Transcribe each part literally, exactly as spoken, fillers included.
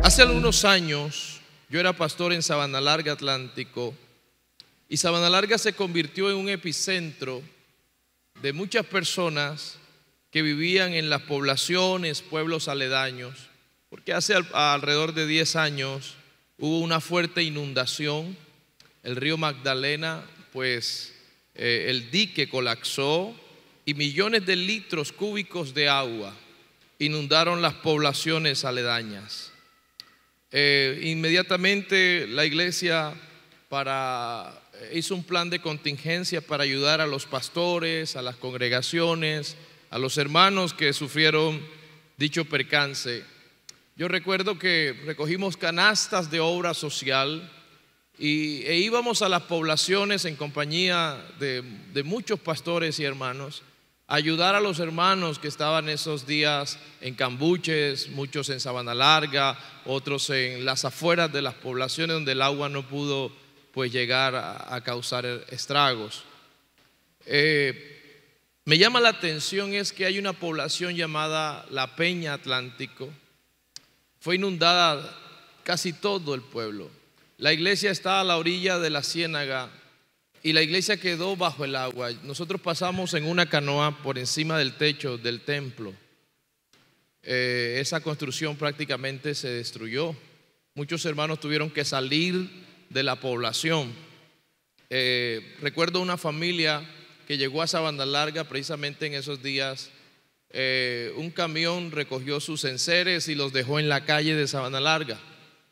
Hace algunos años yo era pastor en Sabana Larga, Atlántico, y Sabana Larga se convirtió en un epicentro de muchas personas que vivían en las poblaciones, pueblos aledaños, porque hace al, alrededor de diez años hubo una fuerte inundación. El río Magdalena, pues eh, el dique colapsó y millones de litros cúbicos de agua inundaron las poblaciones aledañas. Eh, inmediatamente la iglesia para, hizo un plan de contingencia para ayudar a los pastores, a las congregaciones, a los hermanos que sufrieron dicho percance. Yo recuerdo que recogimos canastas de obra social y, e íbamos a las poblaciones en compañía de, de muchos pastores y hermanos a ayudar a los hermanos que estaban esos días en Cambuches, muchos en Sabana Larga, otros en las afueras de las poblaciones donde el agua no pudo pues llegar a, a causar estragos. Eh, me llama la atención es que hay una población llamada La Peña Atlántico. Fue inundada casi todo el pueblo. La iglesia está a la orilla de la ciénaga y la iglesia quedó bajo el agua. Nosotros pasamos en una canoa por encima del techo del templo. Eh, esa construcción prácticamente se destruyó. Muchos hermanos tuvieron que salir de la población. Eh, recuerdo una familia que llegó a Sabana Larga precisamente en esos días. Eh, un camión recogió sus enseres y los dejó en la calle de Sabana Larga.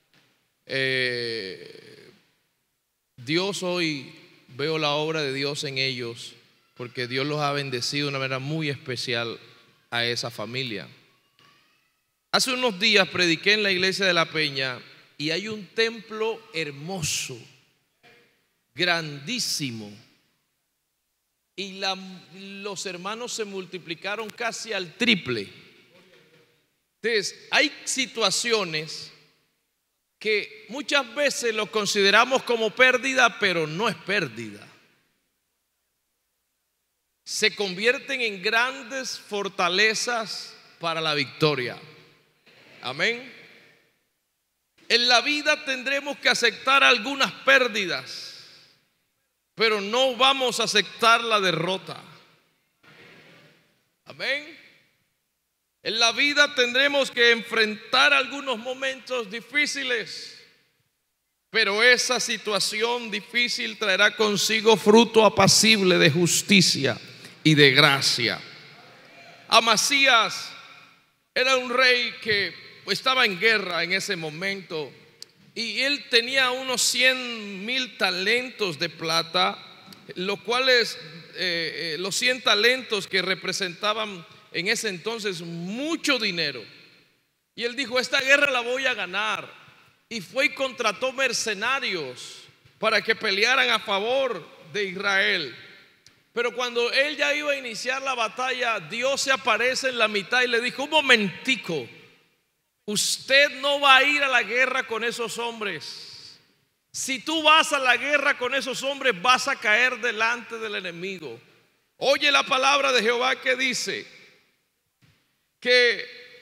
Eh, Dios hoy veo la obra de Dios en ellos, porque Dios los ha bendecido de una manera muy especial a esa familia. Hace unos días prediqué en la iglesia de La Peña y hay un templo hermoso, grandísimo. Y la, los hermanos se multiplicaron casi al triple. Entonces, hay situaciones que muchas veces lo consideramos como pérdida, pero no es pérdida. Se convierten en grandes fortalezas para la victoria. Amén. En la vida tendremos que aceptar algunas pérdidas, pero no vamos a aceptar la derrota. Amén. En la vida tendremos que enfrentar algunos momentos difíciles, pero esa situación difícil traerá consigo fruto apacible de justicia y de gracia. Amasías era un rey que estaba en guerra en ese momento y él tenía unos cien mil talentos de plata, los cuales eh, eh, los cien talentos que representaban en ese entonces mucho dinero. Y él dijo: esta guerra la voy a ganar. Y fue y contrató mercenarios para que pelearan a favor de Israel. Pero cuando él ya iba a iniciar la batalla, Dios se aparece en la mitad y le dijo: un momentico, usted no va a ir a la guerra con esos hombres. Si tú vas a la guerra con esos hombres, vas a caer delante del enemigo. Oye la palabra de Jehová que dice que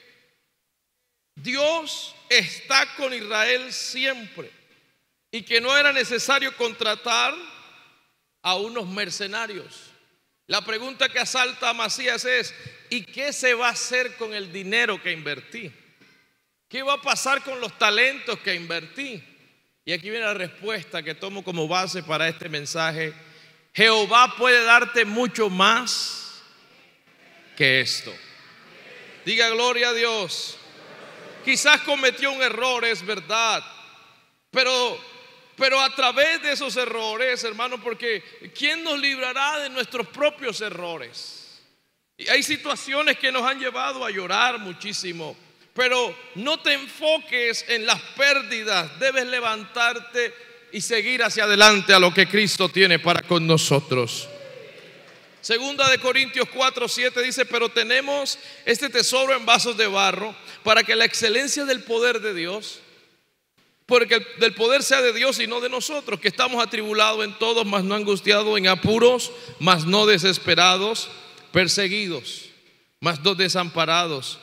Dios está con Israel siempre y que no era necesario contratar a unos mercenarios. La pregunta que asalta a Amasías es: ¿y qué se va a hacer con el dinero que invertí? ¿Qué va a pasar con los talentos que invertí? Y aquí viene la respuesta que tomo como base para este mensaje. Jehová puede darte mucho más que esto. Diga gloria a Dios. Quizás cometió un error, es verdad, pero, pero a través de esos errores, hermano, porque ¿quién nos librará de nuestros propios errores? Y hay situaciones que nos han llevado a llorar muchísimo, pero no te enfoques en las pérdidas, debes levantarte y seguir hacia adelante a lo que Cristo tiene para con nosotros. Segunda de Corintios cuatro, siete dice: pero tenemos este tesoro en vasos de barro, para que la excelencia del poder de Dios, porque el, del poder sea de Dios y no de nosotros, que estamos atribulados en todos, mas no angustiados, en apuros, mas no desesperados, perseguidos, mas no desamparados,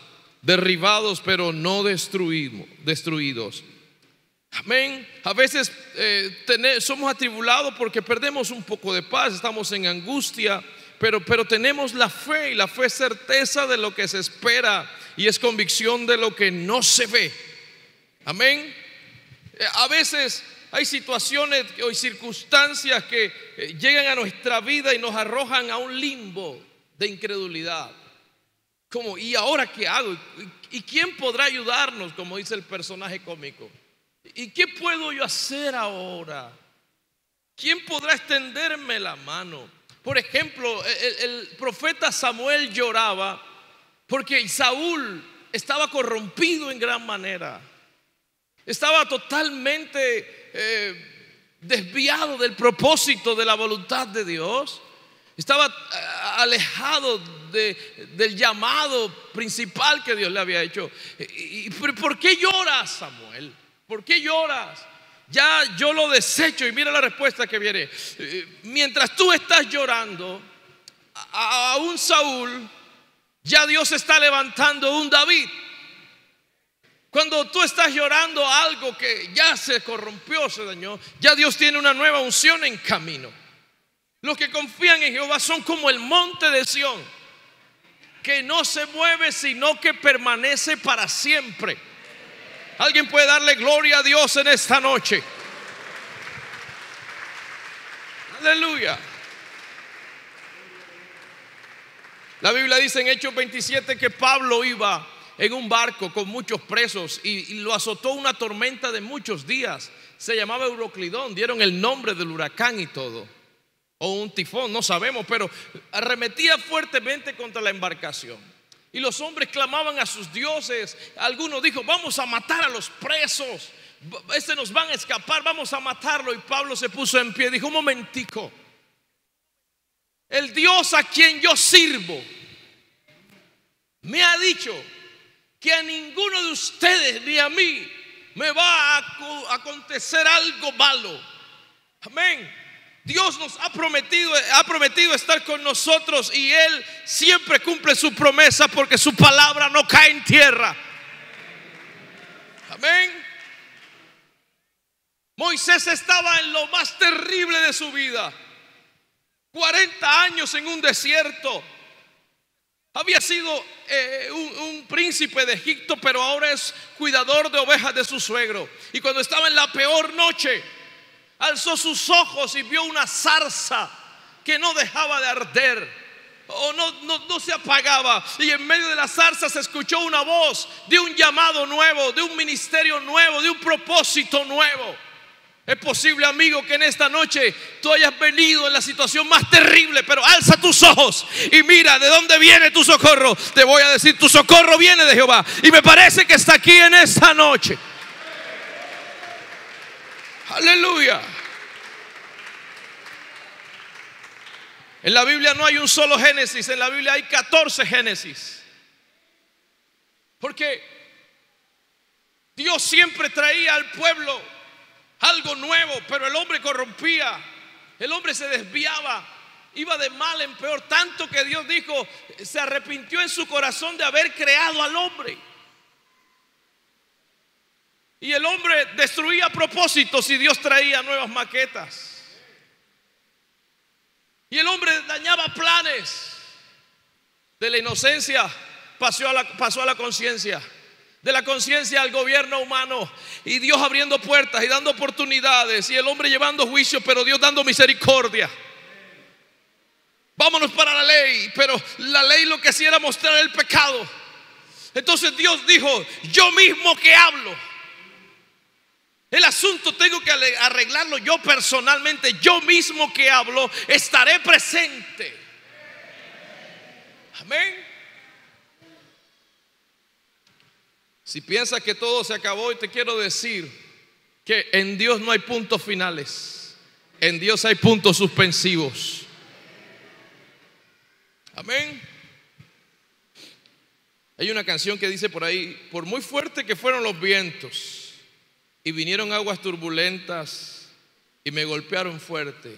derribados pero no destruimos, destruidos. Amén. A veces eh, tener, somos atribulados porque perdemos un poco de paz, estamos en angustia, pero, pero tenemos la fe, y la fe es certeza de lo que se espera y es convicción de lo que no se ve. Amén. Eh, a veces hay situaciones o circunstancias que eh, llegan a nuestra vida y nos arrojan a un limbo de incredulidad. Como, ¿y ahora qué hago? ¿Y, y quién podrá ayudarnos? Como dice el personaje cómico. ¿Y qué puedo yo hacer ahora? ¿Quién podrá extenderme la mano? Por ejemplo, el, el profeta Samuel lloraba porque Saúl estaba corrompido en gran manera. Estaba totalmente eh, desviado del propósito de la voluntad de Dios. Estaba eh, alejado de, del llamado principal que Dios le había hecho. ¿Y, y por qué lloras, Samuel? ¿Por qué lloras? Ya yo lo desecho. Y mira la respuesta que viene. Mientras tú estás llorando a, a un Saúl, ya Dios está levantando un David. Cuando tú estás llorando algo que ya se corrompió, se dañó, ya Dios tiene una nueva unción en camino. Los que confían en Jehová son como el monte de Sión, que no se mueve sino que permanece para siempre. Alguien puede darle gloria a Dios en esta noche. Aleluya. La Biblia dice en Hechos veintisiete que Pablo iba en un barco con muchos presos y, y lo azotó una tormenta de muchos días. Se llamaba Euroclidón, dieron el nombre del huracán y todo, o un tifón, no sabemos, pero arremetía fuertemente contra la embarcación. Y los hombres clamaban a sus dioses. Algunos dijo: vamos a matar a los presos, este nos van a escapar, vamos a matarlo. Y Pablo se puso en pie y dijo: un momentico, el Dios a quien yo sirvo me ha dicho que a ninguno de ustedes ni a mí me va a acontecer algo malo. Amén. Dios nos ha prometido, ha prometido estar con nosotros, y Él siempre cumple su promesa porque su palabra no cae en tierra. Amén. Moisés estaba en lo más terrible de su vida, cuarenta años en un desierto. Había sido eh, un, un príncipe de Egipto, pero ahora es cuidador de ovejas de su suegro. Y cuando estaba en la peor noche, alzó sus ojos y vio una zarza que no dejaba de arder, o no, no, no se apagaba. Y en medio de la zarza se escuchó una voz de un llamado nuevo, de un ministerio nuevo, de un propósito nuevo. Es posible, amigo, que en esta noche tú hayas venido en la situación más terrible, pero alza tus ojos y mira de dónde viene tu socorro. Te voy a decir: tu socorro viene de Jehová, y me parece que está aquí en esta noche. Aleluya. En la Biblia no hay un solo Génesis, en la Biblia hay catorce Génesis. Porque Dios siempre traía al pueblo algo nuevo, pero el hombre corrompía, el hombre se desviaba, iba de mal en peor, tanto que Dios dijo, se arrepintió en su corazón de haber creado al hombre. Y el hombre destruía propósitos y Dios traía nuevas maquetas. Y el hombre dañaba planes. De la inocencia pasó a la, pasó a la conciencia. De la conciencia al gobierno humano. Y Dios abriendo puertas y dando oportunidades. Y el hombre llevando juicio, pero Dios dando misericordia. Vámonos para la ley. Pero la ley lo que hacía era mostrar el pecado. Entonces Dios dijo: yo mismo que hablo. El asunto tengo que arreglarlo yo personalmente. Yo mismo que hablo, estaré presente. Amén. Si piensas que todo se acabó, y te quiero decir que en Dios no hay puntos finales. En Dios hay puntos suspensivos. Amén. Hay una canción que dice por ahí: por muy fuerte que fueron los vientos y vinieron aguas turbulentas y me golpearon fuerte,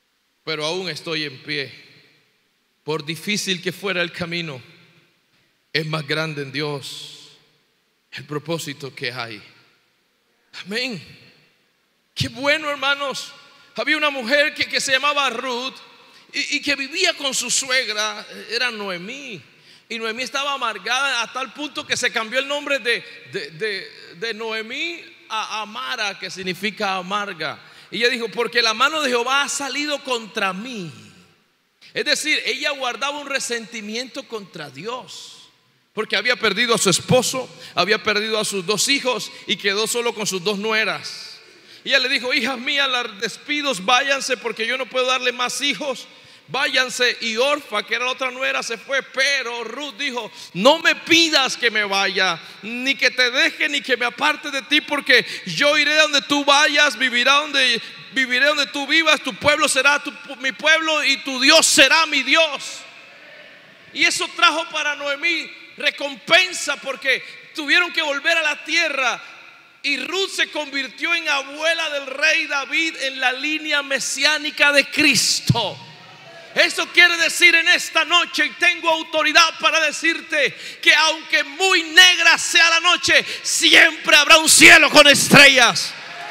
pero aún estoy en pie. Por difícil que fuera el camino, es más grande en Dios el propósito que hay. Amén. Qué bueno, hermanos. Había una mujer que, que se llamaba Ruth y, y que vivía con su suegra, era Noemí. Y Noemí estaba amargada a tal punto que se cambió el nombre de, de, de, de Noemí a Amara, que significa amarga. Y ella dijo: porque la mano de Jehová ha salido contra mí. Es decir, ella guardaba un resentimiento contra Dios, porque había perdido a su esposo, había perdido a sus dos hijos y quedó solo con sus dos nueras. Y ella le dijo: hijas mías, las despidos, váyanse, porque yo no puedo darle más hijos. Váyanse. Y Orfa, que era la otra nuera, se fue. Pero Ruth dijo: no me pidas que me vaya, ni que te deje, ni que me aparte de ti, porque yo iré donde tú vayas, viviré donde, viviré donde tú vivas. Tu pueblo será tu, mi pueblo, y tu Dios será mi Dios. Y eso trajo para Noemí recompensa, porque tuvieron que volver a la tierra. Y Ruth se convirtió en abuela del rey David, en la línea mesiánica de Cristo. Eso quiere decir en esta noche, y tengo autoridad para decirte, que aunque muy negra sea la noche, siempre habrá un cielo con estrellas.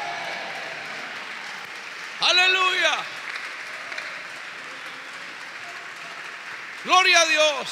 Aleluya. Gloria a Dios.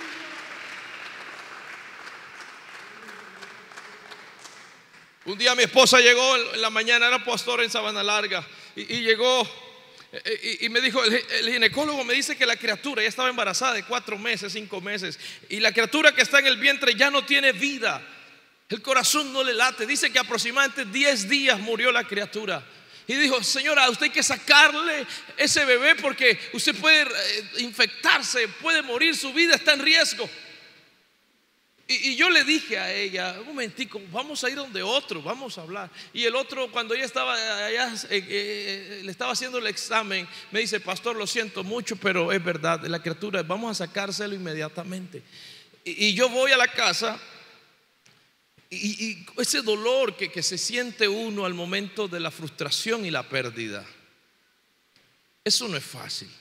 Un día mi esposa llegó en la mañana, era pastora en Sabana Larga, y, y llegó y, y me dijo: el, el ginecólogo me dice que la criatura, ella estaba embarazada de cuatro meses, cinco meses, y la criatura que está en el vientre ya no tiene vida, el corazón no le late. Dice que aproximadamente diez días murió la criatura. Y dijo: señora, usted hay que sacarle ese bebé, porque usted puede infectarse, puede morir, su vida está en riesgo. Y, y yo le dije a ella: un momentico, vamos a ir donde otro, vamos a hablar. Y el otro, cuando ella estaba allá, eh, eh, le estaba haciendo el examen, me dice: pastor, lo siento mucho, pero es verdad, la criatura, vamos a sacárselo inmediatamente. Y, y yo voy a la casa, y, y ese dolor que, que se siente uno al momento de la frustración y la pérdida, eso no es fácil.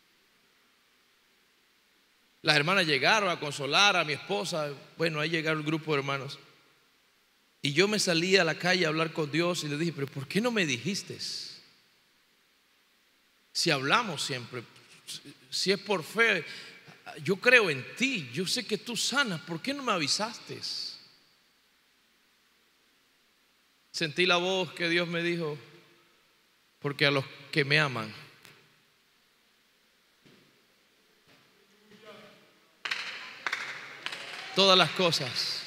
Las hermanas llegaron a consolar a mi esposa. Bueno, ahí llegaron el grupo de hermanos. Y yo me salí a la calle a hablar con Dios y le dije: pero ¿por qué no me dijiste? Si hablamos siempre, si es por fe, yo creo en ti, yo sé que tú sanas, ¿por qué no me avisaste? Sentí la voz que Dios me dijo: porque a los que me aman, todas las cosas,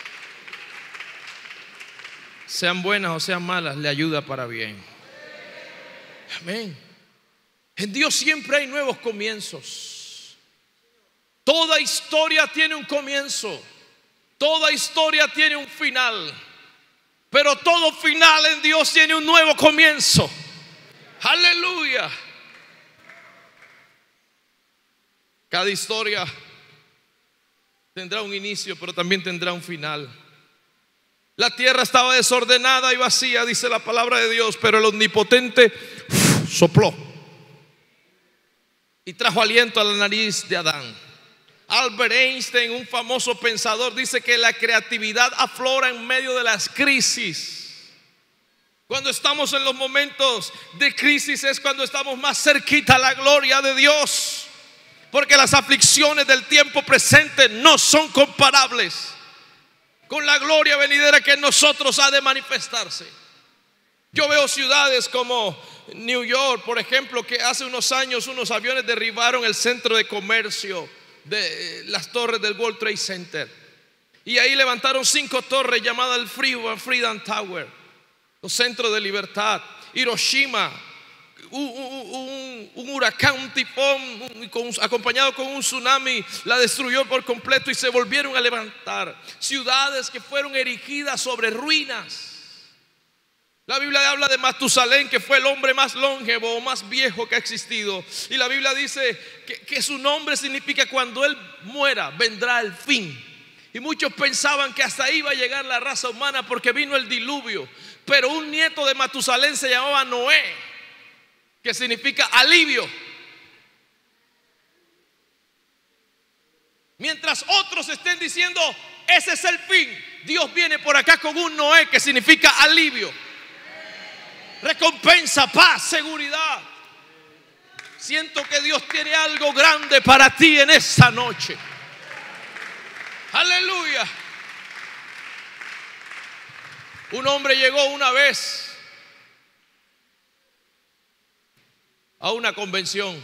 sean buenas o sean malas, le ayuda para bien. Amén. En Dios siempre hay nuevos comienzos. Toda historia tiene un comienzo, toda historia tiene un final, pero todo final en Dios tiene un nuevo comienzo. Aleluya. Cada historia tendrá un inicio, pero también tendrá un final. La tierra estaba desordenada y vacía, dice la palabra de Dios, pero el omnipotente uf, sopló y trajo aliento a la nariz de Adán. Albert Einstein, un famoso pensador, dice que la creatividad aflora en medio de las crisis. Cuando estamos en los momentos de crisis es cuando estamos más cerquita a la gloria de Dios, porque las aflicciones del tiempo presente no son comparables con la gloria venidera que en nosotros ha de manifestarse. Yo veo ciudades como New York, por ejemplo, que hace unos años unos aviones derribaron el centro de comercio de las torres del World Trade Center, y ahí levantaron cinco torres llamadas el Freedom Tower, los centros de libertad. Hiroshima, un, un, un huracán, un tifón, un, con, acompañado con un tsunami, la destruyó por completo y se volvieron a levantar. Ciudades que fueron erigidas sobre ruinas. La Biblia habla de Matusalén, que fue el hombre más longevo o más viejo que ha existido, y la Biblia dice que, que su nombre significa: cuando él muera vendrá el fin. Y muchos pensaban que hasta ahí iba a llegar la raza humana porque vino el diluvio, pero un nieto de Matusalén se llamaba Noé, que significa alivio. Mientras otros estén diciendo, ese es el fin, Dios viene por acá con un Noé, que significa alivio, recompensa, paz, seguridad. Siento que Dios tiene algo grande para ti en esta noche. Aleluya. Un hombre llegó una vez a una convención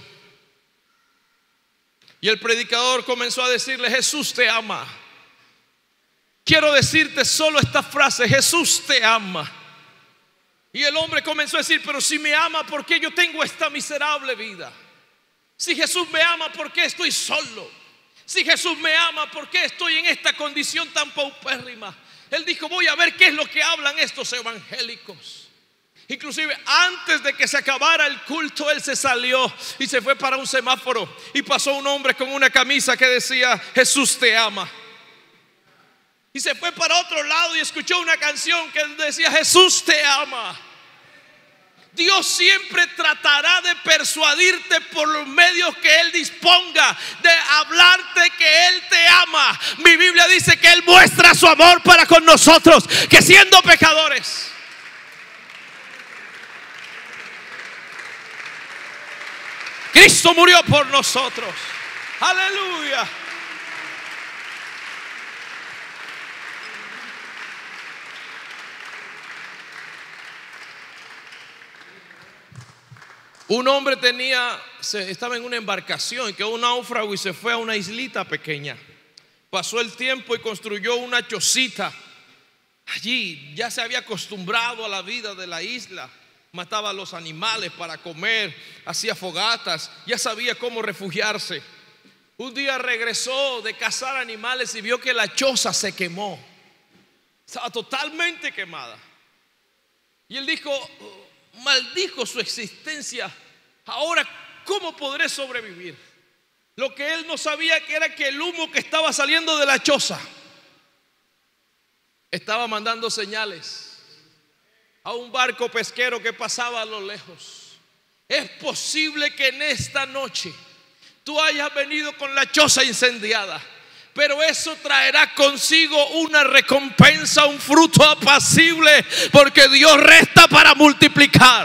y el predicador comenzó a decirle: Jesús te ama. Quiero decirte solo esta frase: Jesús te ama. Y el hombre comenzó a decir: pero si me ama, ¿por qué yo tengo esta miserable vida? Si Jesús me ama, ¿por qué estoy solo? Si Jesús me ama, ¿por qué estoy en esta condición tan paupérrima? Él dijo: voy a ver qué es lo que hablan estos evangélicos. Inclusive antes de que se acabara el culto, él se salió y se fue para un semáforo, y pasó un hombre con una camisa que decía: Jesús te ama. Y se fue para otro lado y escuchó una canción que decía: Jesús te ama. Dios siempre tratará de persuadirte por los medios que Él disponga, de hablarte que Él te ama. Mi Biblia dice que Él muestra su amor para con nosotros, que siendo pecadores, Cristo murió por nosotros. Aleluya. Un hombre tenía, estaba en una embarcación y quedó un náufrago y se fue a una islita pequeña. Pasó el tiempo y construyó una chocita. Allí ya se había acostumbrado a la vida de la isla. Mataba a los animales para comer, hacía fogatas, ya sabía cómo refugiarse. Un día regresó de cazar animales y vio que la choza se quemó. Estaba totalmente quemada. Y él dijo, maldijo su existencia. Ahora, ¿cómo podré sobrevivir? Lo que él no sabía que era que el humo que estaba saliendo de la choza estaba mandando señales a un barco pesquero que pasaba a lo lejos. Es posible que en esta noche tú hayas venido con la choza incendiada, pero eso traerá consigo una recompensa, un fruto apacible, porque Dios resta para multiplicar.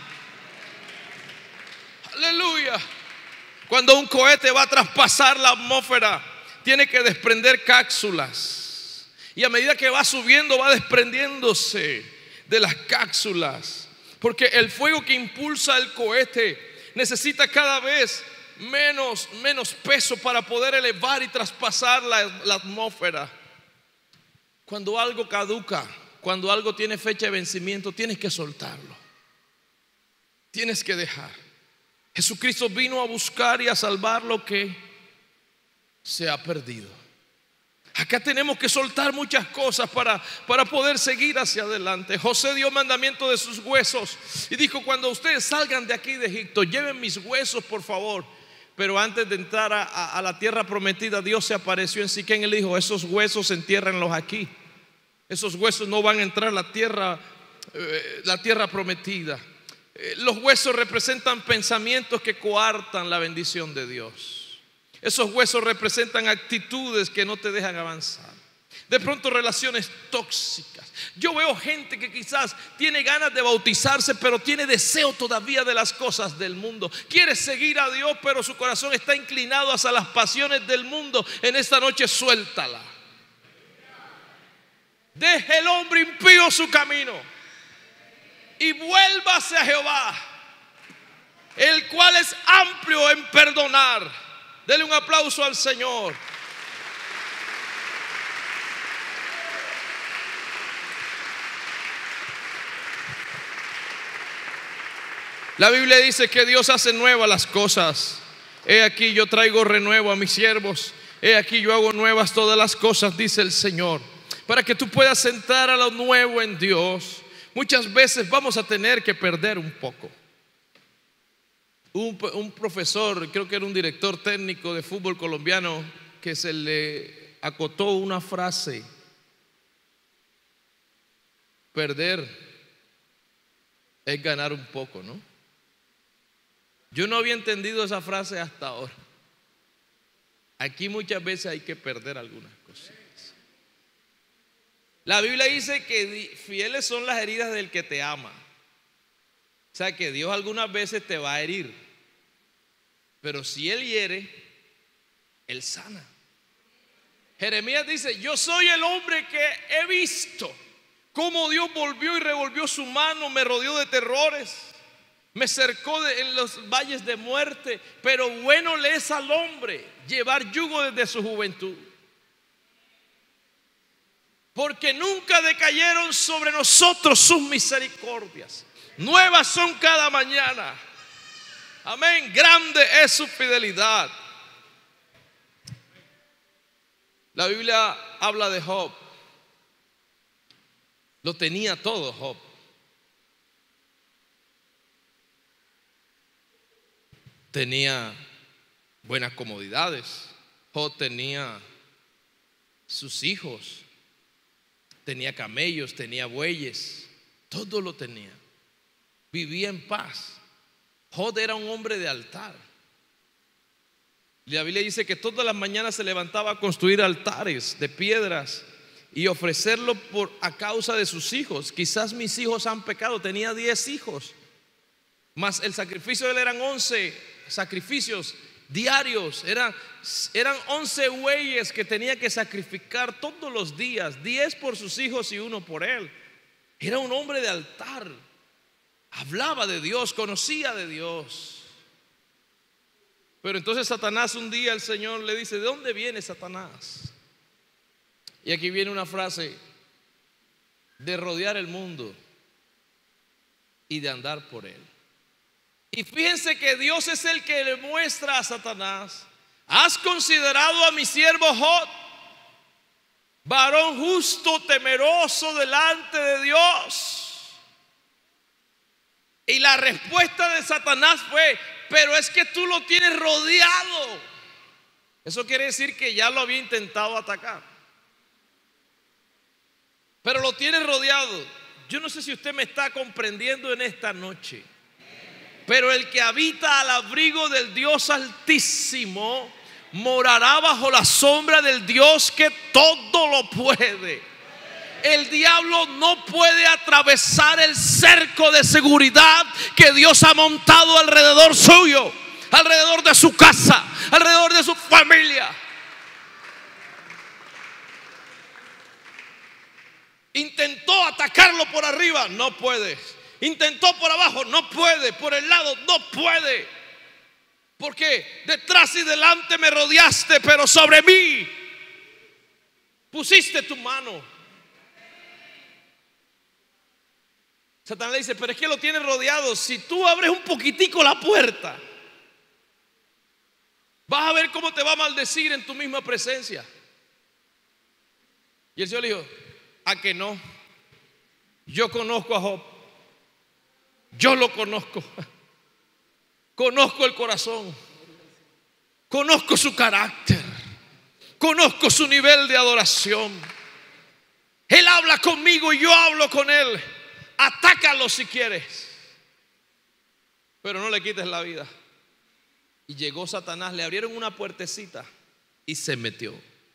Aleluya. Cuando un cohete va a traspasar la atmósfera, tiene que desprender cápsulas, y a medida que va subiendo va desprendiéndose de las cápsulas, porque el fuego que impulsa el cohete necesita cada vez menos, menos peso para poder elevar y traspasar la, la atmósfera. Cuando algo caduca, cuando algo tiene fecha de vencimiento, tienes que soltarlo, tienes que dejar. Jesucristo vino a buscar y a salvar lo que se ha perdido. Acá tenemos que soltar muchas cosas para, para poder seguir hacia adelante. José dio mandamiento de sus huesos y dijo: cuando ustedes salgan de aquí de Egipto, lleven mis huesos, por favor. Pero antes de entrar a, a, a la tierra prometida, Dios se apareció en Siquén y le dijo: esos huesos entiérrenlos aquí. Esos huesos no van a entrar a la tierra, eh, la tierra prometida. Eh, los huesos representan pensamientos que coartan la bendición de Dios. Esos huesos representan actitudes que no te dejan avanzar. De pronto, relaciones tóxicas. Yo veo gente que quizás tiene ganas de bautizarse, pero tiene deseo todavía de las cosas del mundo. Quiere seguir a Dios, pero su corazón está inclinado hacia las pasiones del mundo. En esta noche, suéltala. Deje el hombre impío su camino y vuélvase a Jehová, el cual es amplio en perdonar. Dele un aplauso al Señor. La Biblia dice que Dios hace nuevas las cosas. He aquí yo traigo renuevo a mis siervos. He aquí yo hago nuevas todas las cosas, dice el Señor. Para que tú puedas entrar a lo nuevo en Dios, muchas veces vamos a tener que perder un poco. Un, un profesor, creo que era un director técnico de fútbol colombiano, que se le acotó una frase: perder es ganar un poco, ¿no? Yo no había entendido esa frase hasta ahora. Aquí muchas veces hay que perder algunas cosas. La Biblia dice que fieles son las heridas del que te ama. O sea que Dios algunas veces te va a herir, pero si Él hiere, Él sana. Jeremías dice: yo soy el hombre que he visto cómo Dios volvió y revolvió su mano, me rodeó de terrores, me cercó de, en los valles de muerte, pero bueno le es al hombre llevar yugo desde su juventud, porque nunca decayeron sobre nosotros sus misericordias, nuevas son cada mañana. Amén. Grande es su fidelidad. La Biblia habla de Job. Lo tenía todo Job. Tenía buenas comodidades. Job tenía sus hijos, tenía camellos, tenía bueyes, todo lo tenía. Vivía en paz. Job era un hombre de altar. La Biblia dice que todas las mañanas se levantaba a construir altares de piedras y ofrecerlo por, a causa de sus hijos. Quizás mis hijos han pecado, tenía diez hijos, más el sacrificio de él eran once sacrificios diarios. Eran, eran once bueyes que tenía que sacrificar todos los días, diez por sus hijos y uno por él. Era un hombre de altar. Hablaba de Dios, conocía de Dios. Pero entonces Satanás, un día el Señor le dice: ¿de dónde viene Satanás? Y aquí viene una frase: de rodear el mundo y de andar por él. Y fíjense que Dios es el que le muestra a Satanás: ¿has considerado a mi siervo Job, varón justo, temeroso delante de Dios? Y la respuesta de Satanás fue: pero es que tú lo tienes rodeado. Eso quiere decir que ya lo había intentado atacar, pero lo tienes rodeado. Yo no sé si usted me está comprendiendo en esta noche, pero el que habita al abrigo del Dios Altísimo morará bajo la sombra del Dios que todo lo puede. El diablo no puede atravesar el cerco de seguridad que Dios ha montado alrededor suyo, alrededor de su casa, alrededor de su familia. Intentó atacarlo por arriba, no puede. Intentó por abajo, no puede. Por el lado, no puede. Porque detrás y delante me rodeaste, pero sobre mí pusiste tu mano. Satanás le dice: pero es que lo tienes rodeado. Si tú abres un poquitico la puerta, vas a ver cómo te va a maldecir en tu misma presencia. Y el Señor le dijo: ¿a que no? Yo conozco a Job. Yo lo conozco. Conozco el corazón. Conozco su carácter. Conozco su nivel de adoración. Él habla conmigo y yo hablo con él. Atácalo si quieres, pero no le quites la vida. Y llegó Satanás, le abrieron una puertecita y se metió.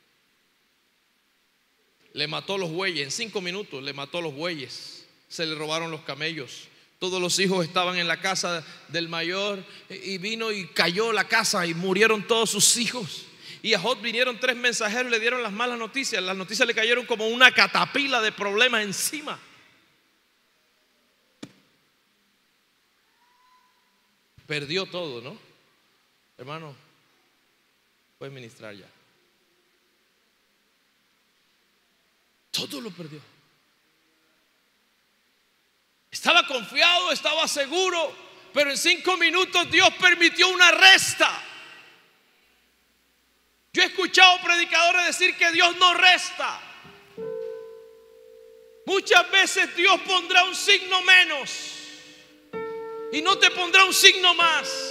Le mató los bueyes, en cinco minutos le mató los bueyes. Se le robaron los camellos. Todos los hijos estaban en la casa del mayor y vino y cayó la casa y murieron todos sus hijos. Y a Job vinieron tres mensajeros y le dieron las malas noticias. Las noticias le cayeron como una catapila de problemas encima. Perdió todo, ¿no? Hermano, puedes ministrar ya. Todo lo perdió. Estaba confiado, estaba seguro, pero en cinco minutos Dios permitió una resta. Yo he escuchado predicadores decir que Dios no resta. Muchas veces Dios pondrá un signo menos y no te pondrá un signo más.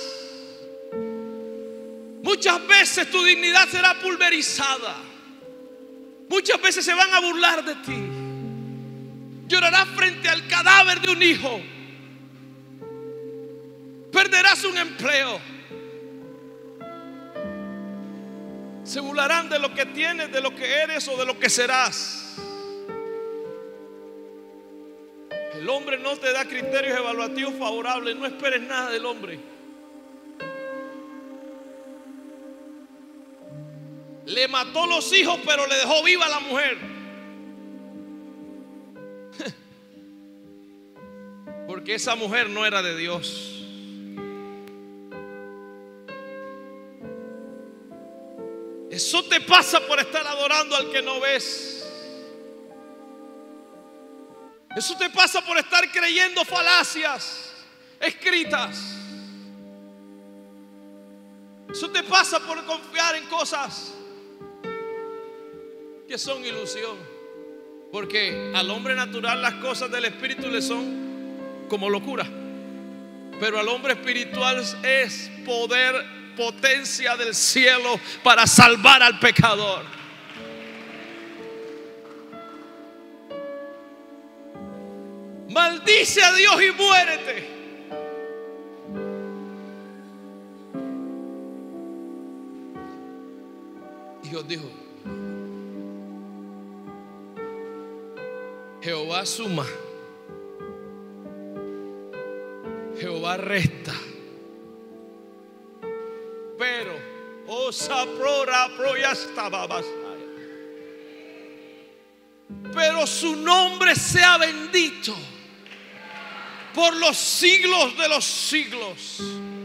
Muchas veces tu dignidad será pulverizada. Muchas veces se van a burlar de ti. Llorarás frente al cadáver de un hijo. Perderás un empleo. Se burlarán de lo que tienes, de lo que eres o de lo que serás. El hombre no te da criterios evaluativos favorables. No esperes nada del hombre. Le mató los hijos, pero le dejó viva a la mujer. Porque esa mujer no era de Dios. Eso te pasa por estar adorando al que no ves. Eso te pasa por estar creyendo falacias escritas. Eso te pasa por confiar en cosas que son ilusión. Porque al hombre natural las cosas del espíritu le son como locura. Pero al hombre espiritual es poder, potencia del cielo para salvar al pecador. Maldice a Dios y muérete. Y Dios dijo: Jehová suma, Jehová resta, pero osa prora proyastaba basaya. Pero su nombre sea bendito por los siglos de los siglos.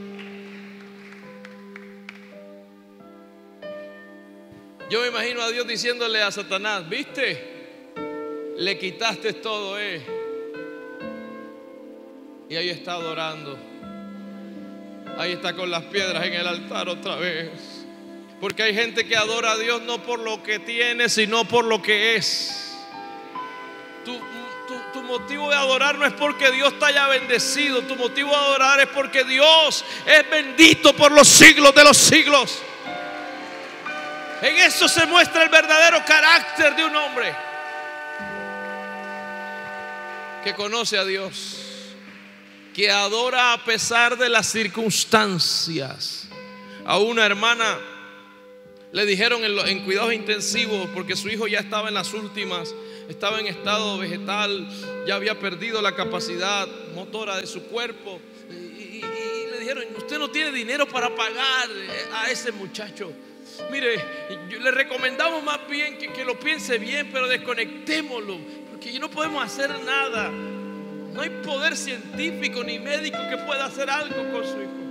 Yo me imagino a Dios diciéndole a Satanás: ¿viste? Le quitaste todo, eh. Y ahí está adorando. Ahí está con las piedras en el altar otra vez. Porque hay gente que adora a Dios no por lo que tiene, sino por lo que es. Tu, tu, tu motivo de adorar no es porque Dios te haya bendecido. Tu motivo de adorar es porque Dios es bendito por los siglos de los siglos. En eso se muestra el verdadero carácter de un hombre que conoce a Dios, que adora a pesar de las circunstancias. A una hermana le dijeron en, en cuidados intensivos, porque su hijo ya estaba en las últimas, estaba en estado vegetal, ya había perdido la capacidad motora de su cuerpo, y, y, y le dijeron: usted no tiene dinero para pagar a ese muchacho. Mire, yo le recomendamos más bien que, que lo piense bien, pero desconectémoslo, porque no podemos hacer nada. No hay poder científico ni médico que pueda hacer algo con su hijo.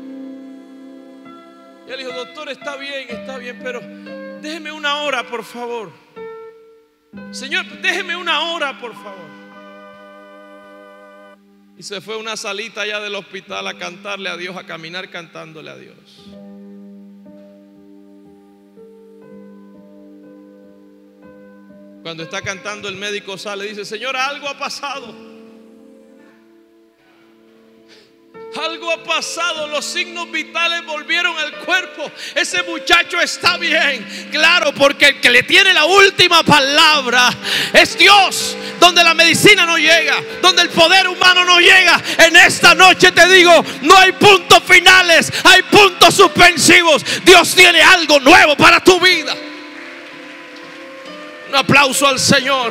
Y él dijo: doctor, está bien, está bien, pero déjeme una hora, por favor. Señor, déjeme una hora, por favor. Y se fue a una salita allá del hospital a cantarle a Dios, a caminar cantándole a Dios. Cuando está cantando, el médico sale y dice: señora, algo ha pasado. Algo ha pasado, los signos vitales volvieron al cuerpo. Ese muchacho está bien. Claro, porque el que le tiene la última palabra es Dios. Donde la medicina no llega, donde el poder humano no llega. En esta noche te digo: no hay puntos finales, hay puntos suspensivos. Dios tiene algo nuevo para tu vida. Un aplauso al Señor.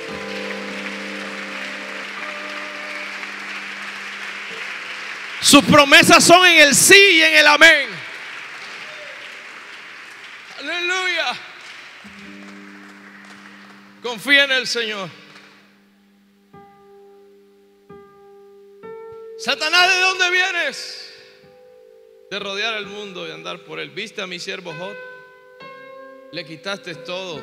Sus promesas son en el sí y en el amén. Aleluya. Confía en el Señor. Satanás, ¿de dónde vienes? De rodear el mundo y andar por él. ¿Viste a mi siervo Job? Le quitaste todo.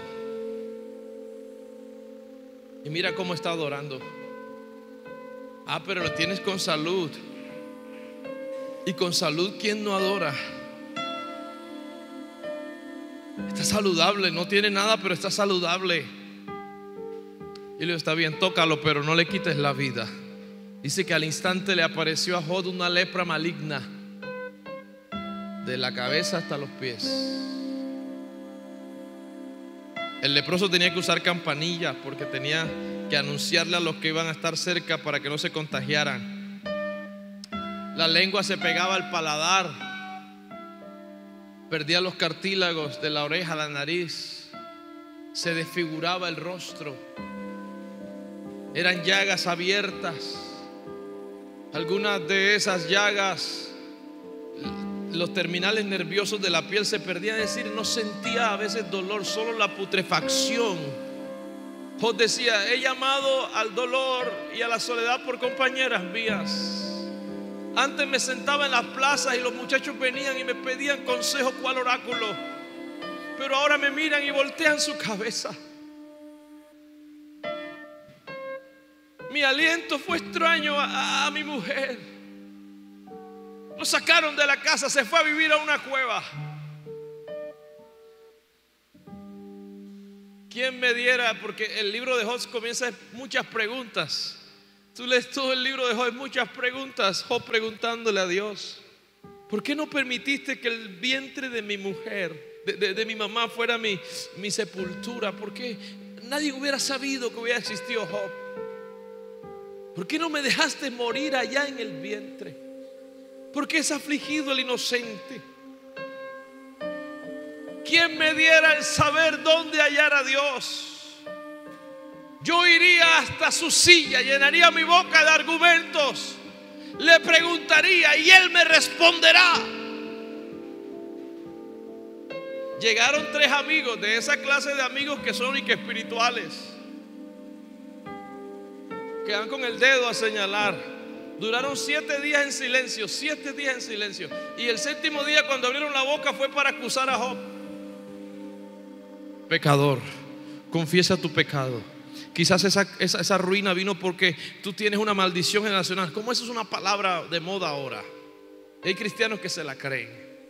Y mira cómo está adorando. Ah, pero lo tienes con salud. Y con salud, ¿quién no adora? Está saludable, no tiene nada, pero está saludable. Y le digo: está bien, tócalo, pero no le quites la vida. Dice que al instante le apareció a Job una lepra maligna, de la cabeza hasta los pies. El leproso tenía que usar campanillas, porque tenía que anunciarle a los que iban a estar cerca para que no se contagiaran. La lengua se pegaba al paladar, perdía los cartílagos de la oreja, la nariz, se desfiguraba el rostro, eran llagas abiertas. Algunas de esas llagas, los terminales nerviosos de la piel se perdían, es decir, no sentía a veces dolor, solo la putrefacción. Job decía: he llamado al dolor y a la soledad por compañeras mías. Antes me sentaba en las plazas y los muchachos venían y me pedían consejo cual oráculo, pero ahora me miran y voltean su cabeza. Mi aliento fue extraño a, a mi mujer. Lo sacaron de la casa, se fue a vivir a una cueva. ¿Quién me diera? Porque el libro de Job comienza muchas preguntas. Tú lees todo el libro de Job, muchas preguntas. Job preguntándole a Dios: ¿por qué no permitiste que el vientre de mi mujer, de, de, de mi mamá, fuera mi, mi sepultura? ¿Por qué nadie hubiera sabido que hubiera existido Job? ¿Por qué no me dejaste morir allá en el vientre? ¿Por qué es afligido el inocente? ¿Quién me diera el saber dónde hallar a Dios? Yo iría hasta su silla, llenaría mi boca de argumentos, le preguntaría y él me responderá. Llegaron tres amigos, de esa clase de amigos que son y que espirituales, que dan con el dedo a señalar. Duraron siete días en silencio, siete días en silencio. Y el séptimo día, cuando abrieron la boca, fue para acusar a Job. Pecador, confiesa tu pecado. Quizás esa, esa, esa ruina vino porque tú tienes una maldición generacional. ¿Cómo eso es una palabra de moda ahora? Hay cristianos que se la creen.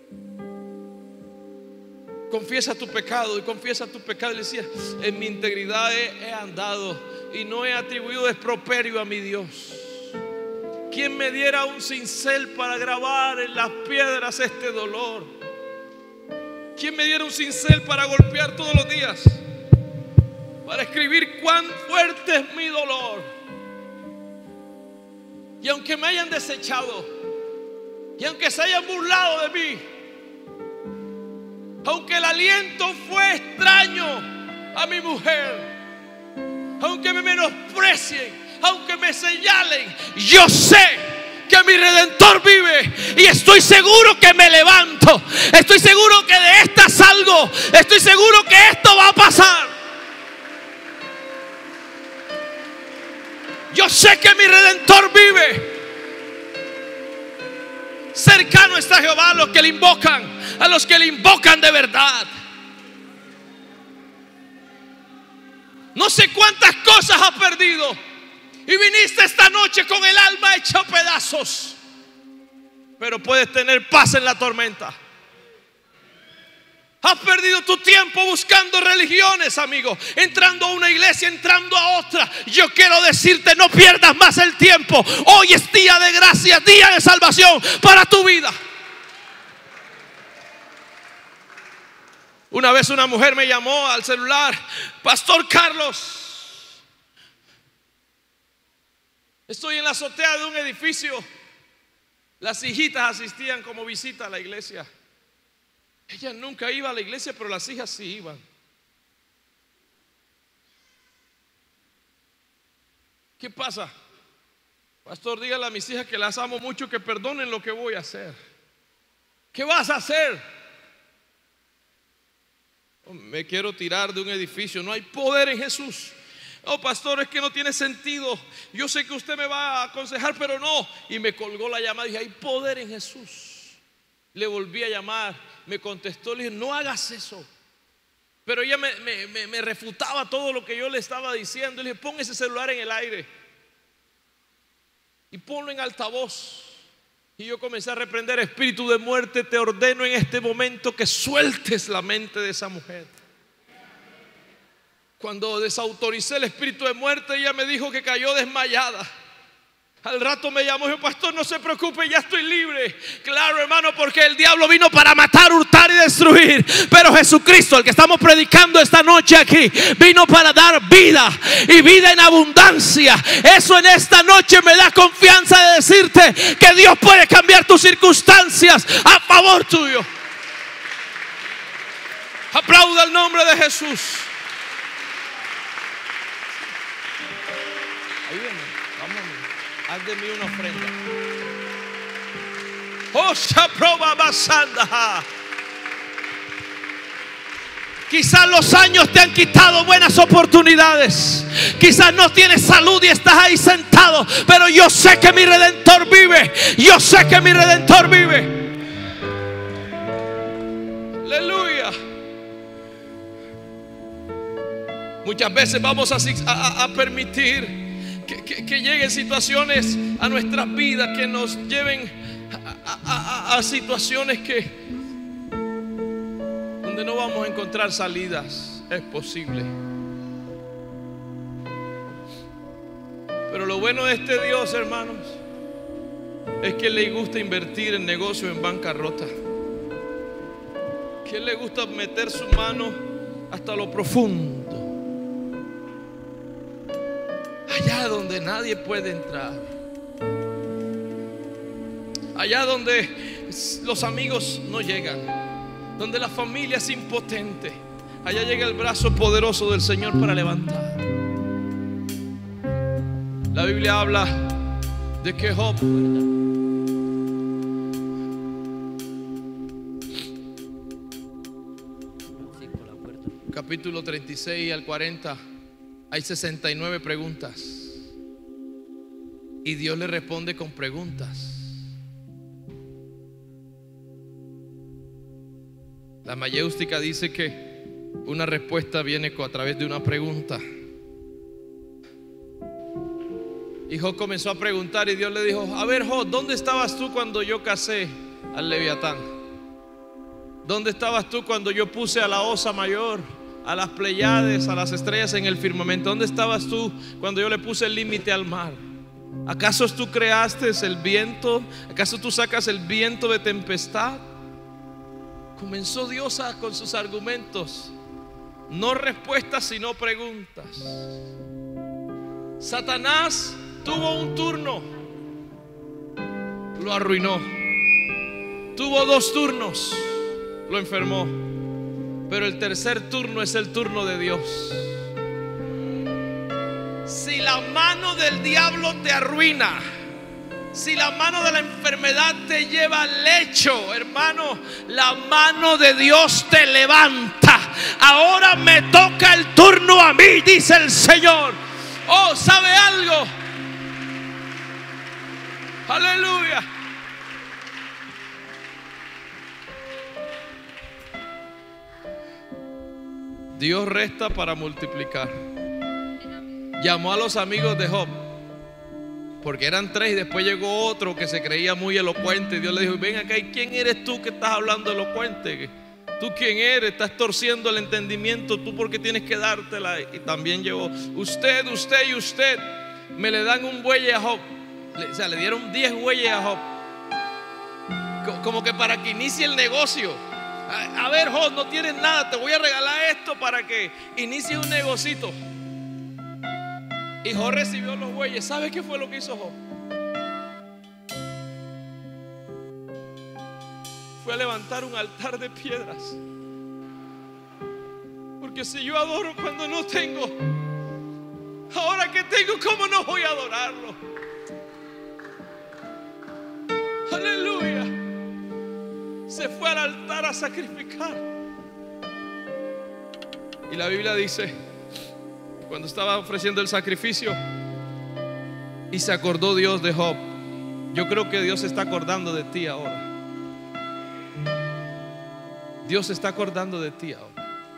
Confiesa tu pecado, y confiesa tu pecado. Y le decía: en mi integridad he, he andado y no he atribuido desproperio a mi Dios. ¿Quién me diera un cincel para grabar en las piedras este dolor? ¿Quién me diera un cincel para golpear todos los días, para escribir cuán fuerte es mi dolor? Y aunque me hayan desechado, y aunque se hayan burlado de mí, aunque el aliento fue extraño a mi mujer, aunque me menosprecien, aunque me señalen, yo sé que mi Redentor vive y estoy seguro que me levanto. Estoy seguro que de esta salgo. Estoy seguro que esto va a pasar. Yo sé que mi Redentor vive. Cercano está Jehová a los que le invocan, a los que le invocan de verdad. No sé cuántas cosas has perdido y viniste esta noche con el alma hecha a pedazos, pero puedes tener paz en la tormenta. Has perdido tu tiempo buscando religiones, amigo, entrando a una iglesia, entrando a otra. Yo quiero decirte: no pierdas más el tiempo. Hoy es día de gracia, día de salvación para tu vida. Una vez una mujer me llamó al celular: Pastor Carlos, estoy en la azotea de un edificio. Las hijitas asistían como visita a la iglesia. Ella nunca iba a la iglesia, pero las hijas sí iban. ¿Qué pasa? Pastor, dígale a mis hijas que las amo mucho, que perdonen lo que voy a hacer. ¿Qué vas a hacer? Oh, me quiero tirar de un edificio. No hay poder en Jesús. Oh, pastor, es que no tiene sentido. Yo sé que usted me va a aconsejar, pero no. Y me colgó la llamada y dije: hay poder en Jesús. Le volví a llamar, me contestó, le dije: no hagas eso. Pero ella me, me, me, me refutaba todo lo que yo le estaba diciendo. Le dije: pon ese celular en el aire y ponlo en altavoz. Y yo comencé a reprender: espíritu de muerte, te ordeno en este momento que sueltes la mente de esa mujer. Cuando desautoricé el espíritu de muerte, ella me dijo que cayó desmayada. Al rato me llamó y dijo: pastor, no se preocupe, ya estoy libre. Claro, hermano, porque el diablo vino para matar, hurtar y destruir, pero Jesucristo, el que estamos predicando esta noche aquí, vino para dar vida y vida en abundancia. Eso en esta noche me da confianza de decirte que Dios puede cambiar tus circunstancias a favor tuyo. Aplauda el nombre de Jesús. Ayúdame, vamos, haz de mí una ofrenda. Oh, Shaproba Basanda. Quizás los años te han quitado buenas oportunidades. Quizás no tienes salud y estás ahí sentado. Pero yo sé que mi Redentor vive. Yo sé que mi Redentor vive. Aleluya. Muchas veces vamos a, a, a permitir que, que, que lleguen situaciones a nuestras vidas que nos lleven a, a, a, a situaciones que donde no vamos a encontrar salidas. Es posible. Pero lo bueno de este Dios, hermanos, es que le gusta invertir en negocios en bancarrota. Que le gusta meter su mano hasta lo profundo, allá donde nadie puede entrar, allá donde los amigos no llegan, donde la familia es impotente. Allá llega el brazo poderoso del Señor para levantar. La Biblia habla de que Job, capítulo treinta y seis al cuarenta, hay sesenta y nueve preguntas. Y Dios le responde con preguntas. La mayéustica dice que una respuesta viene a través de una pregunta. Y Job comenzó a preguntar y Dios le dijo: a ver, Job, ¿dónde estabas tú cuando yo casé al Leviatán? ¿Dónde estabas tú cuando yo puse a la Osa Mayor, a las Pleiades, a las estrellas en el firmamento? ¿Dónde estabas tú cuando yo le puse el límite al mar? ¿Acaso tú creaste el viento? ¿Acaso tú sacas el viento de tempestad? Comenzó Dios a, con sus argumentos. No respuestas sino preguntas. Satanás tuvo un turno, lo arruinó. Tuvo dos turnos, lo enfermó. Pero el tercer turno es el turno de Dios. Si la mano del diablo te arruina, si la mano de la enfermedad te lleva al lecho, hermano, la mano de Dios te levanta. Ahora me toca el turno a mí, dice el Señor. Oh, ¿sabe algo? Aleluya. Dios resta para multiplicar. Llamó a los amigos de Job, porque eran tres, y después llegó otro que se creía muy elocuente. Y Dios le dijo: ven acá, ¿y quién eres tú que estás hablando elocuente? ¿Tú quién eres? Estás torciendo el entendimiento. ¿Tú por qué tienes que dártela? Y también llegó usted, usted y usted. Me le dan un buey a Job. O sea, le dieron diez bueyes a Job, como que para que inicie el negocio. A, a ver, Job, no tienes nada, te voy a regalar esto para que inicie un negocito. Y Job recibió los bueyes. ¿Sabe qué fue lo que hizo Job? Fue a levantar un altar de piedras. Porque si yo adoro cuando no tengo, ahora que tengo, ¿cómo no voy a adorarlo? Aleluya. Se fue al altar a sacrificar. Y la Biblia dice, cuando estaba ofreciendo el sacrificio, y se acordó Dios de Job. Yo creo que Dios se está acordando de ti ahora. Dios se está acordando de ti ahora.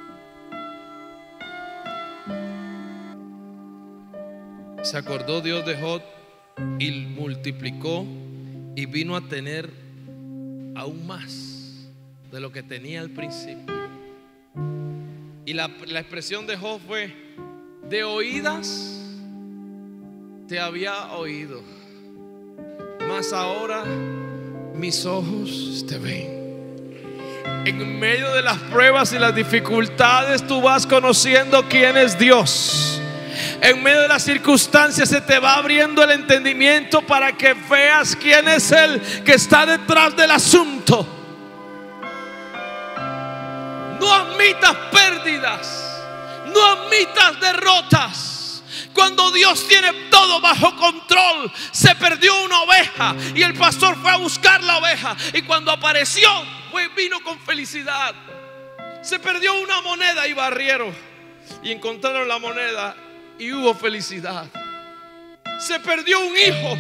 Se acordó Dios de Job y multiplicó, y vino a tener aún más de lo que tenía al principio. Y la, la expresión de Job fue: de oídas te había oído, mas ahora mis ojos te ven. En medio de las pruebas y las dificultades, tú vas conociendo quién es Dios. En medio de las circunstancias se te va abriendo el entendimiento para que veas quién es el que está detrás del asunto. No admitas pérdidas, no admitas derrotas. Cuando Dios tiene todo bajo control. Se perdió una oveja y el pastor fue a buscar la oveja, y cuando apareció, pues vino con felicidad. Se perdió una moneda y barrieron y encontraron la moneda y hubo felicidad. Se perdió un hijo,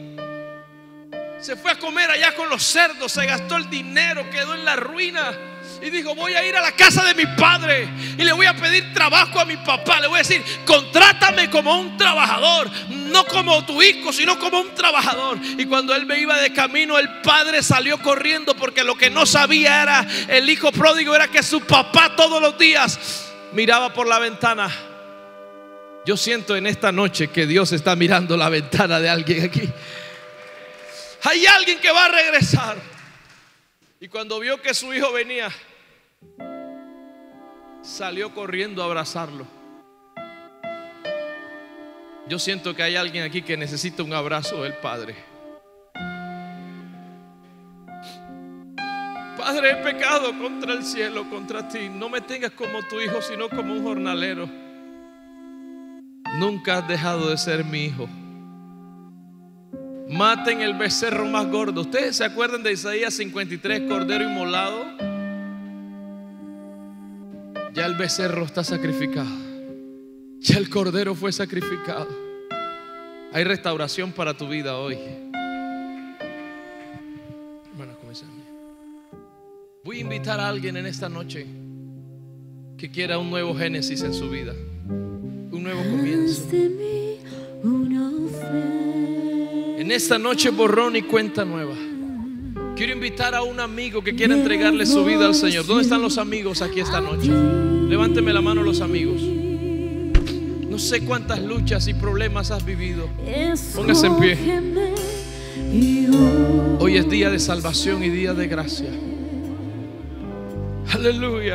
se fue a comer allá con los cerdos, se gastó el dinero, quedó en la ruina y dijo: voy a ir a la casa de mi padre y le voy a pedir trabajo a mi papá. Le voy a decir: contrátame como un trabajador, no como tu hijo, sino como un trabajador. Y cuando él me iba de camino, el padre salió corriendo, porque lo que no sabía era el hijo pródigo, era que su papá todos los días miraba por la ventana. Yo siento en esta noche que Dios está mirando la ventana de alguien aquí. Hay alguien que va a regresar. Y cuando vio que su hijo venía, salió corriendo a abrazarlo. Yo siento que hay alguien aquí que necesita un abrazo del Padre. Padre, he pecado contra el cielo, contra ti. No me tengas como tu hijo, sino como un jornalero. Nunca has dejado de ser mi hijo. Maten el becerro más gordo. ¿Ustedes se acuerdan de Isaías cincuenta y tres, cordero inmolado? Ya el becerro está sacrificado. Ya el cordero fue sacrificado. Hay restauración para tu vida hoy. Hermanos, comenzamos. Voy a invitar a alguien en esta noche que quiera un nuevo génesis en su vida, un nuevo comienzo. En esta noche, borrón y cuenta nueva. Quiero invitar a un amigo que quiera entregarle su vida al Señor. ¿Dónde están los amigos aquí esta noche? Levánteme la mano los amigos. No sé cuántas luchas y problemas has vivido. Póngase en pie. Hoy es día de salvación y día de gracia. Aleluya.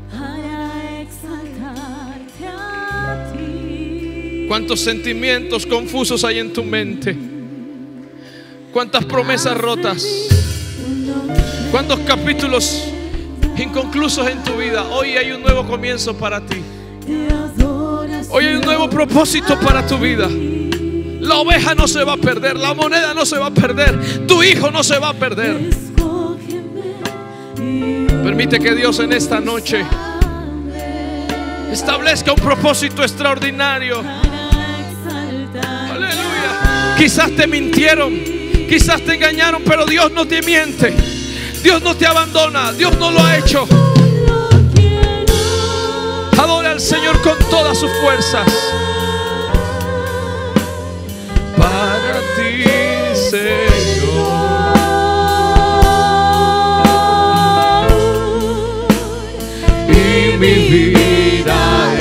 ¿Cuántos sentimientos confusos hay en tu mente? ¿Cuántas promesas rotas? ¿Cuántos capítulos inconclusos en tu vida? Hoy hay un nuevo comienzo para ti. Hoy hay un nuevo propósito para tu vida. La oveja no se va a perder, la moneda no se va a perder, tu hijo no se va a perder. Permite que Dios en esta noche establezca un propósito extraordinario. Aleluya. Quizás te mintieron, quizás te engañaron, pero Dios no te miente. Dios no te abandona, Dios no lo ha hecho. Adora al Señor con todas sus fuerzas. Para ti, Señor, y mi vida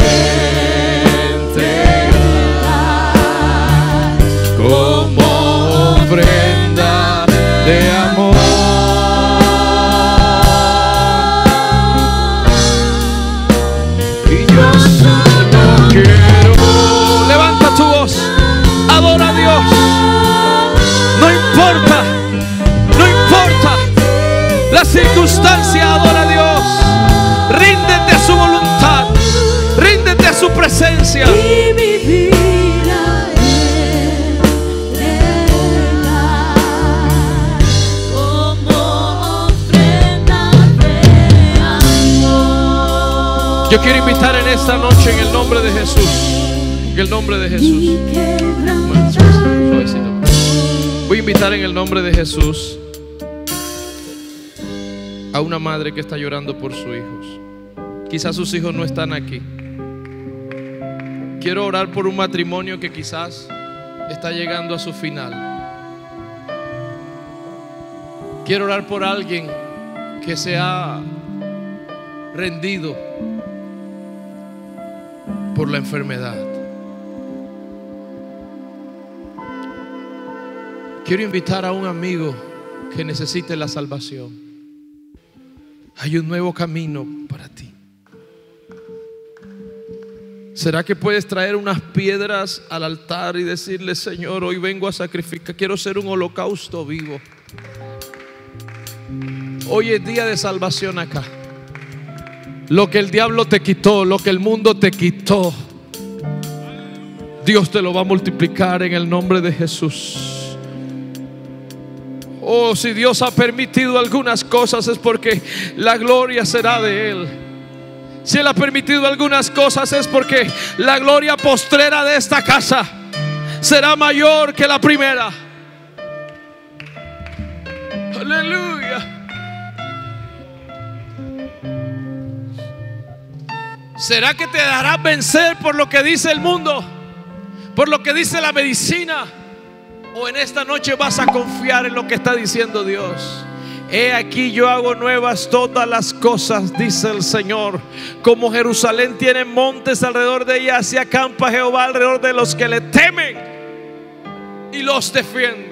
entera como ofrenda de amor. Y yo solo quiero. Levanta tu voz, adora a Dios. No importa, no importa la circunstancia, adora a Dios. Ríndete a su voluntad, ríndete a su presencia. Y mi vida entera como ofrenda de amor. Yo quiero invitar en esta noche en el nombre de Jesús, en el nombre de Jesús. Bueno, suavecito. Voy a invitar en el nombre de Jesús a una madre que está llorando por sus hijos. Quizás sus hijos no están aquí. Quiero orar por un matrimonio que quizás está llegando a su final. Quiero orar por alguien que se ha rendido por la enfermedad. Quiero invitar a un amigo que necesite la salvación. Hay un nuevo camino para ti. ¿Será que puedes traer unas piedras al altar y decirle: Señor, hoy vengo a sacrificar, quiero ser un holocausto vivo? Hoy es día de salvación acá. Lo que el diablo te quitó, lo que el mundo te quitó, Dios te lo va a multiplicar en el nombre de Jesús. Oh, si Dios ha permitido algunas cosas es porque la gloria será de Él. Si Él ha permitido algunas cosas es porque la gloria postrera de esta casa será mayor que la primera. Aleluya. ¿Será que te darás vencer por lo que dice el mundo, por lo que dice la medicina? ¿O en esta noche vas a confiar en lo que está diciendo Dios? He aquí yo hago nuevas todas las cosas, dice el Señor. Como Jerusalén tiene montes alrededor de ella, así acampa Jehová alrededor de los que le temen y los defiende.